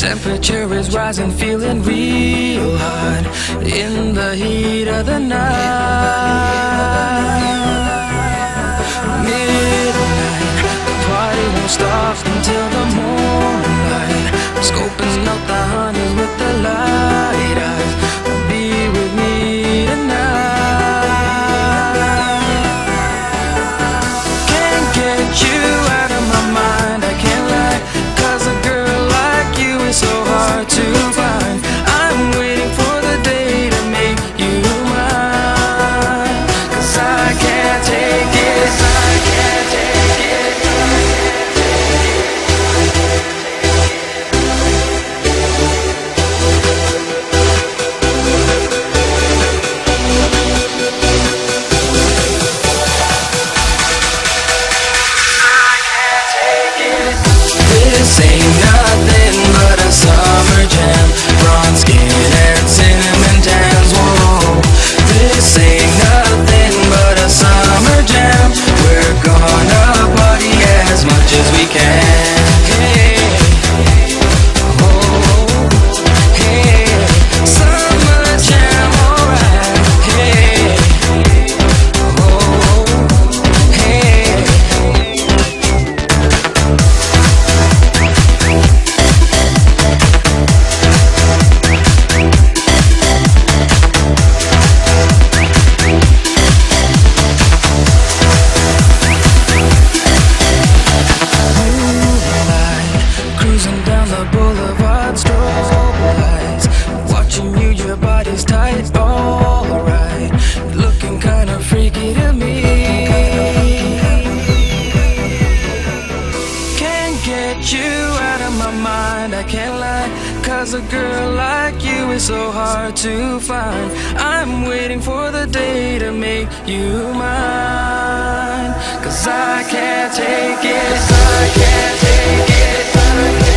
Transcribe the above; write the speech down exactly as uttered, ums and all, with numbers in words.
Temperature is rising, feeling real hot in the heat of the night. Midnight, the party won't stop until the morning light. Scoping out the honeys with the light eyes. Be with me tonight. Can't get you out of my mind, I can't lie, 'cause a girl like you is so hard to find. I'm waiting for the day to make you mine, 'cause I can't take it, I can't take it, I can't take it. This ain't nothing but a summer jam. Bronze skin and cinnamon tans. Whoa, this ain't nothing but a summer jam. We're gonna party as much as we can. Hey, oh, hey, summer jam, alright. Hey, oh, hey. Cruising down the boulevard, strobe lights, watching you, your body's tight, alright, looking kinda freaky to me. Can't get you out of my mind, I can't lie, 'cause a girl like you is so hard to find. I'm waiting for the day to make you mine, 'cause I can't take it, I can't take it, I can't.